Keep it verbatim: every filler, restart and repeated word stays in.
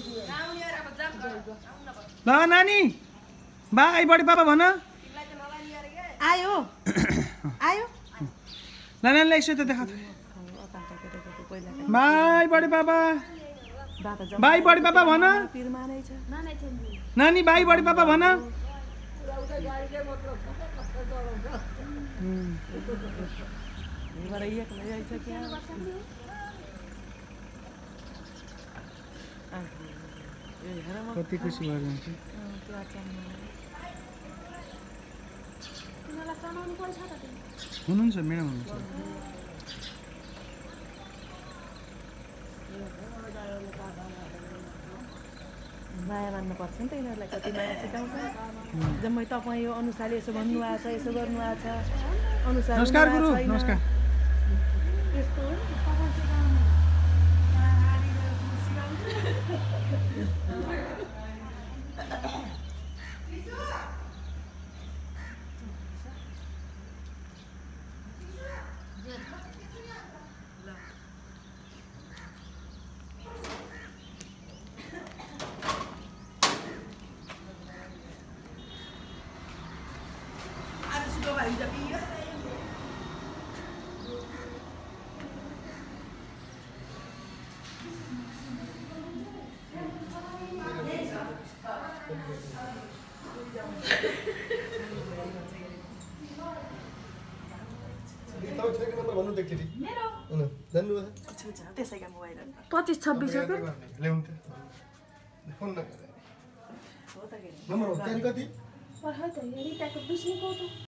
ल नानी by buddy papa भन आयो आयो ल नानीलाई यसो त देखा bye buddy papa bye buddy papa भन नानी बाई बडी पापा भन कति खुसी भएर जान्छ हुनुहुन्छ म्याडम हुनुहुन्छ माया मान्नुपर्छ नि त यिनीहरूलाई कति माया सिकाउँछ जम्मै तपाईँ यो अनुसारले यसो भन्नुभएको छ यसो गर्नुभएको छ अनुसार नमस्कार गुरु नमस्कार यस्तो हो पच्चिस छब्बिस नम्बर हो त्यहाँदेखि कति